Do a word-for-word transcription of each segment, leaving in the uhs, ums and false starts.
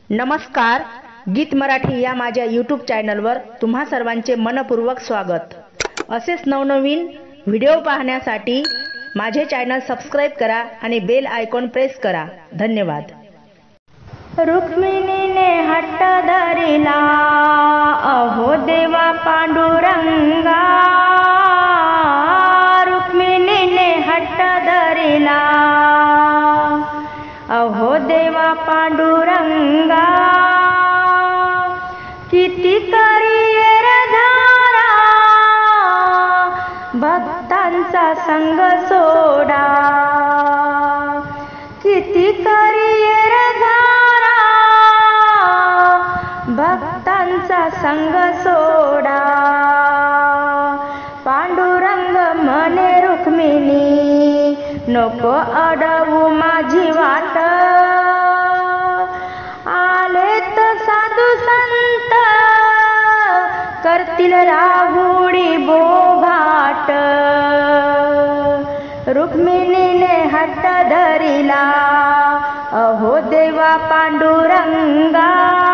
नमस्कार, गीत मराठी या माझ्या यूट्यूब चॅनलवर तुम्हा सर्वांचे मनपूर्वक स्वागत। असेच नवनवीन व्हिडिओ पाहण्यासाठी माझे चॅनल सबस्क्राइब करा आणि बेल आयकॉन प्रेस करा। धन्यवाद। रुक्मिणीने हट्ट धरिला, अहो देवा पांडुरंगा। रुक्मिणीने हट्ट धरिला, अहो देवा पांडुरंगा। किती करिये रे धारा, भक्तांचा संग सोडा। किती करिये रे धारा, भक्तांचा संग सोडा। पांडुरंग म्हणे रुक्मिणी, नको अडवू माझी वाट। आलेत साधू संत, करतील राहुडी बोभाट। रुक्मिणीने हट्ट धरिला, अहो देवा पांडुरंगा।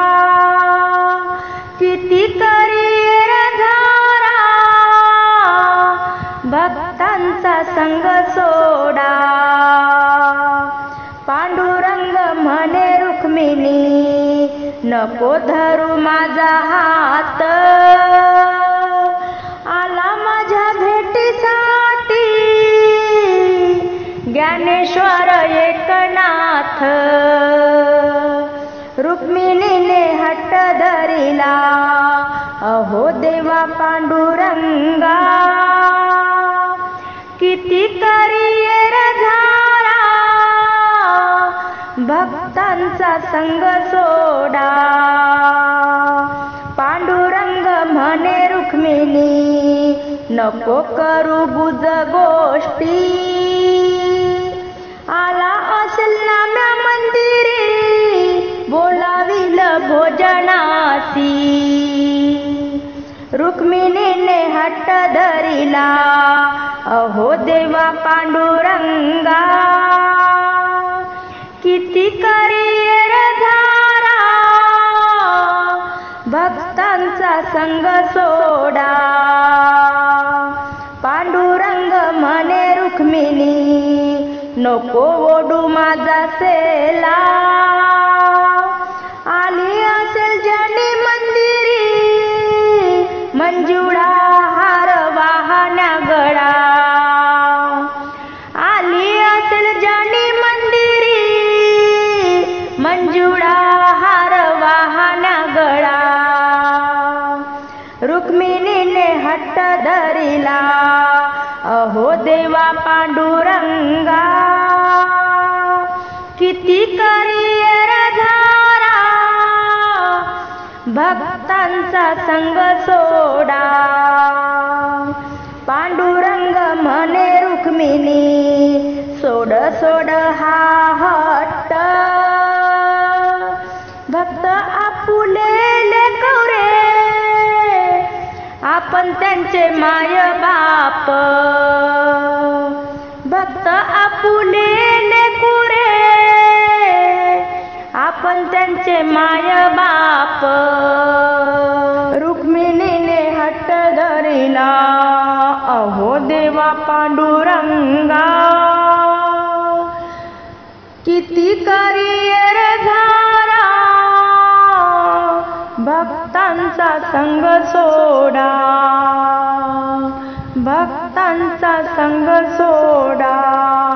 किती करिये रे धारा, भक्तांचा संग सोडा। पांडुरंग म्हणे रुक्मिणी, नको धरू माझा हात। आला माझ्या भेटीसाठी ज्ञानेश्वर एकनाथ। रुक्मिणीने हट्ट धरिला, अहो देवा पांडुरंगा। किती करिये रे धारा, भक्तांचा संग सोडा। पांडुरंग म्हणे रुक्मिणी, नको करू गुज गोष्टी। आला असेल नाम्या मंदिरी, बोलाविल भोजनासी। रुक्मिणीने हट्ट धरिला, अहो देवा पांडुरंगा। किती करिये रे धारा, भक्तांचा संग सोडा। पांडुरंग म्हणे रुक्मिणी, नको ओढू माझा सेला। आली असेल जनी मंदिरी, मंजुळा हार वाहण्या गळा। आली असेल जनी मंदिरी, मंजुळा हार वाहण्या गळा। रुक्मिणीने हट्ट धरिला, अहो देवा पांडुरंगा। किती करिये रे धारा, भक्तांचा संग सोडा। पांडुरंग म्हणे रुक्मिणी, सोड सोड हा हट्ट। भक्त आपुले लेकरे, आपण त्यांचे माय बाप। भक्त आपुले लेकुरे, आपण त्यांचे माय बाप। रुक्मिणीने हट्ट धरिला, अहो देवा पांडुरंगा। किती करिये रे धारा, भक्तांचा संग सोडा। भक्तांचा संग सोडा।